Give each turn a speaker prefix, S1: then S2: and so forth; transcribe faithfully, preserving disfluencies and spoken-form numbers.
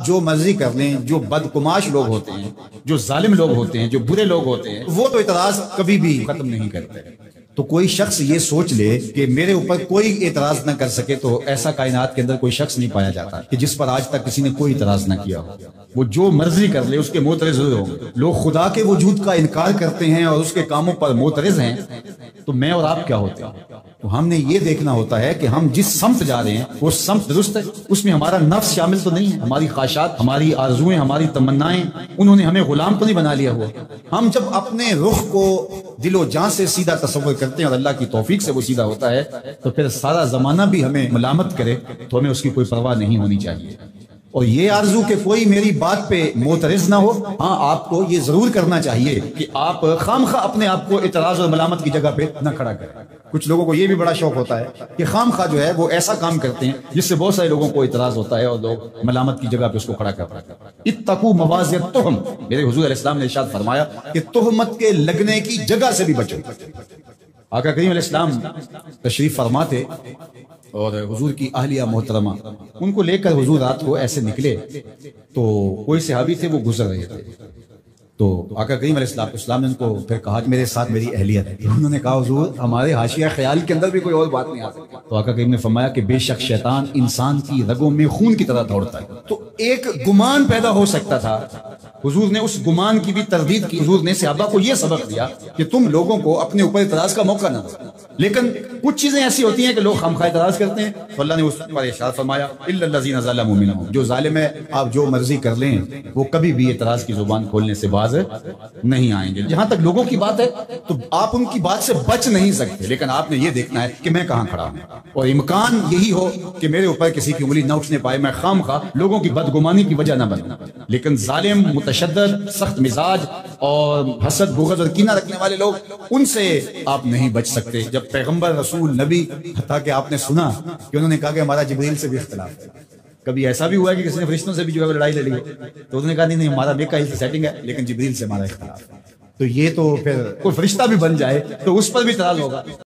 S1: جو مرضی کر لیں، جو بدگماش لوگ ہوتے ہیں، جو ظالم لوگ ہوتے ہیں، جو برے لوگ ہوتے ہیں، وہ تو اعتراض کبھی بھی ختم نہیں کرتے۔ تو کوئی شخص یہ سوچ لے کہ میرے اوپر کوئی اعتراض نہ کر سکے، تو ایسا کائنات کے اندر کوئی شخص نہیں پایا جاتا کہ جس پر آج تک کسی نے کوئی اعتراض نہ کیا ہو۔ وہ جو مرضی کر لے اس کے معترض ہوں گے۔ لوگ خدا کے وجود کا انکار کرتے ہیں اور اس کے کاموں پر معترض ہیں، تو میں اور آپ کیا ہوتے ہیں؟ تو ہم نے یہ دیکھنا ہوتا ہے کہ ہم جس سمت جا رہے ہیں وہ سمت درست ہے، اس میں ہمارا نفس شامل تو نہیں ہے، ہماری خواہشات، ہماری آرزویں، ہماری تمنائیں، انہوں نے ہمیں غلام تو نہیں بنا لیا ہوا۔ ہم جب اپنے رخ کو دل و جان سے سیدھا تصور کرتے ہیں اور اللہ کی توفیق سے وہ سیدھا ہوتا ہے، تو پھر سارا زمانہ بھی ہمیں ملامت کرے تو ہمیں اس کی کوئی پرواہ نہیں ہونی چاہیے۔ اور یہ آرزو کہ کوئی میری بات پہ معترض نہ ہو، ہاں آپ کو یہ ضرور کرنا چاہیے کہ آپ خام خواہ اپنے آپ کو اعتراض اور ملامت کی جگہ پہ نہ کھڑا کریں۔ کچھ لوگوں کو یہ بھی بڑا شوق ہوتا ہے کہ خام خواہ جو ہے وہ ایسا کام کرتے ہیں جس سے بہت سارے لوگوں کو اعتراض ہوتا ہے اور لوگ ملامت کی جگہ پہ اس کو کھڑا کرتے ہیں۔ اتقوا مواضع التہم، میرے حضور علیہ السلام نے ارشاد فرمایا کہ تہمت کے لگنے کی جگہ سے بھی بچو۔ آقا کریم علیہ السلام تشریف فرما تھے اور حضور کی اہلیہ محترمہ ان کو لے کر حضور رات کو ایسے نکلے تو کوئی صحابی تھے وہ گزر رہے تھے، تو آقا کریم علیہ السلام نے ان کو پھر کہا کہ میرے ساتھ میری اہلیت ہے۔ انہوں نے کہا حضور ہمارے حاشیہ خیال کے اندر بھی کوئی اور بات نہیں آ سکتی۔ تو آقا کریم نے فرمایا کہ بے شک شیطان انسان کی رگوں میں خون کی طرح دوڑتا ہے۔ تو ایک گمان پیدا ہو سکتا تھا، حضور نے اس گمان کی بھی تردید کی۔ حضور نے صحابہ کو یہ سبق دیا کہ تم لوگوں کو اپنے اوپر اعتراض کا موقع نہ دو، لیکن کچھ چیزیں ایسی ہوتی ہیں کہ لوگ خامخواہ اعتراض کرتے ہیں، تو اللہ نے اس پر ارشاد فرمایا الا الذین ظلموا منهم، جو ظالم ہے آپ جو مرضی کر لیں وہ کبھی بھی اعتراض کی زبان کھولنے سے باز نہیں آئیں گے۔ جہاں تک لوگوں کی بات ہے تو آپ ان کی بات سے بچ نہیں سکتے، لیکن آپ نے یہ دیکھنا ہے کہ میں کہاں کھڑا ہوں، اور امکان یہی ہو کہ میرے اوپر کسی کی انگلی نہ اٹھنے پائے، میں خام خواہ لوگوں کی بدگمانی کی وجہ نہ بنوں۔ لیکن ظالم، متشدد، سخت مزاج اور حسد، بغض اور کینہ رکھنے والے لوگ، ان سے آپ نہیں بچ سکتے۔ جب پیغمبر، رسول، نبی، حتیٰ کہ آپ نے سنا کہ انہوں نے کہا کہ ہمارا جبریل سے بھی اختلاف ہے، کبھی ایسا بھی ہوا ہے کہ کسی نے فرشتوں سے بھی جو ہے لڑائی لڑی ہو، تو انہوں نے کہا نہیں نہیں ہمارا میکائیل سے سیٹنگ ہے لیکن جبریل سے ہمارا اختلاف ہے۔ تو یہ تو پھر کوئی فرشتہ بھی بن جائے تو اس پر بھی اعتراض ہوگا۔